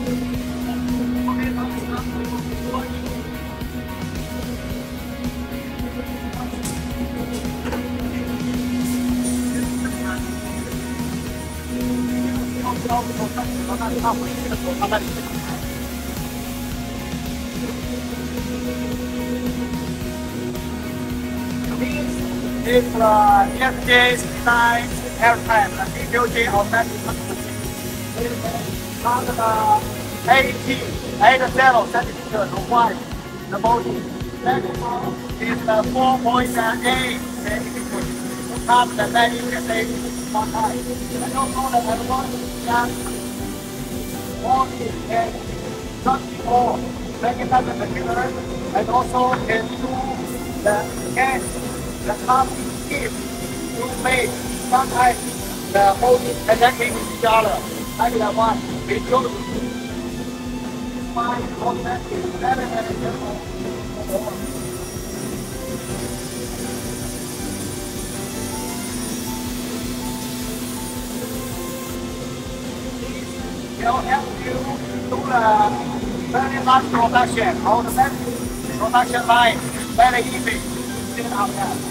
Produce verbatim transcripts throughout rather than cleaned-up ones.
This is uh, F J nine aircraft, the D J automatic. Not the eighty, eight zero centimeters wide, the body. Maximum is the four point eight centimeters. Not the landing stage one high. And also the advanced gas forty and thirty-four megaton material, and also can do the gas. The top is to make sometimes the holding connecting with each other. Like that one, we show you. My contact is very, very simple. Will help you do the very large production on the same production line. Very easy. Sit out there.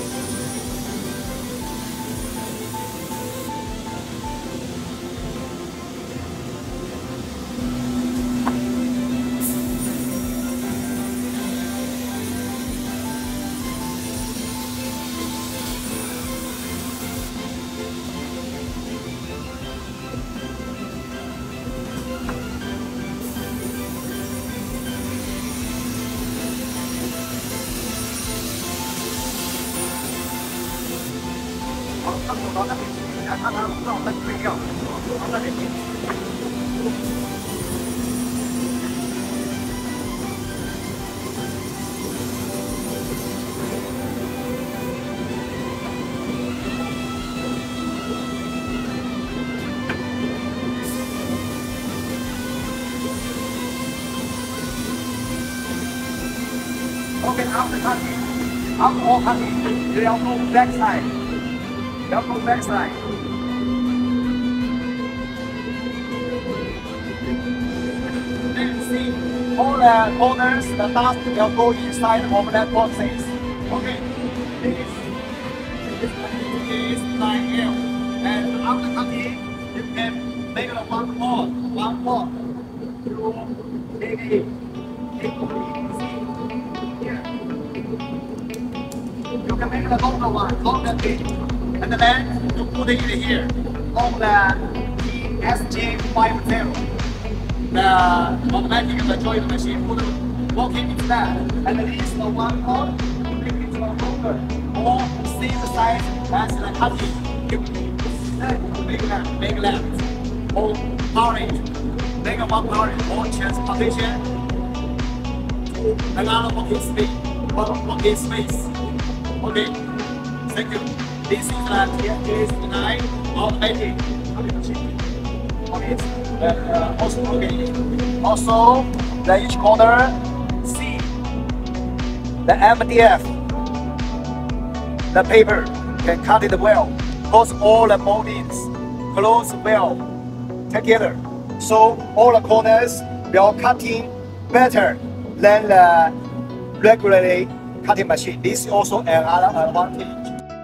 Okay, after cutting, after all cutting, you have go back side. You have go back side. Then you see all the corners, the dust will go inside of that boxes. Okay, this, this is nine L. And after cutting, you can make it one more, one more. You make it. You can make the longer one, longer thing. And then you put it in here on the T S J fifty. The automatic joint machine put working into that. And this is the one more, make it longer. Or same size as the cutting. Then you make that, make that. Or orange. Make a one orange or transportation. Another working space. One working space. Okay, thank you. This is the T S J nine automatic machine. Okay, uh, also, okay. Also, the each corner, C, the M D F, the paper can cut it well. Close all the moldings, close well together. So all the corners will cutting better than the regularly cutting machine. This is also another advantage.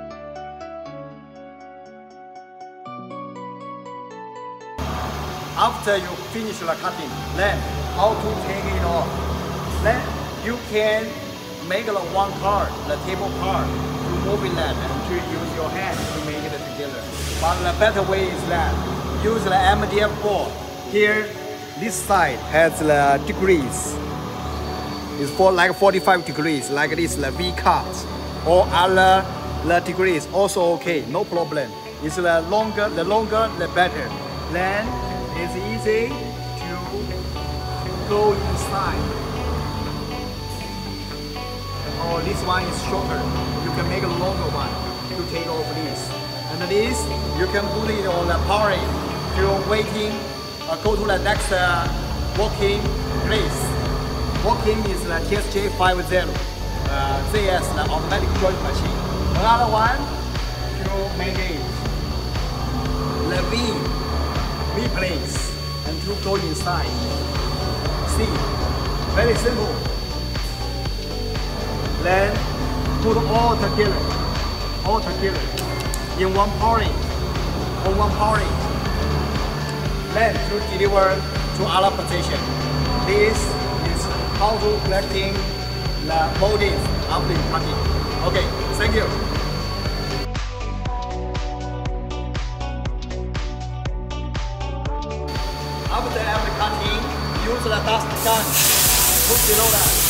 After you finish the cutting, then how to take it off? Then you can make the one part, the table part, to move it that and to use your hand to make it together. But the better way is that use the M D F board. Here, this side has the degrees. It's for like forty-five degrees, like this, the V cut, or other the degrees also okay, no problem. It's the longer, the longer, the better. Then it's easy to go inside. Oh, this one is shorter. You can make a longer one to take off this. And this, you can put it on the powering. You're waiting, uh, go to the next uh, working place. Working is the T S J fifty, uh, Z S, the automatic joint machine. Another one, you make it the V, V place, and you go inside. See, very simple. Then put all together, all together in one pouring, on one pouring. Then to deliver to other position. This is how to collecting the moldings after cutting. Okay, thank you. After every cutting, use the dust gun, put below that.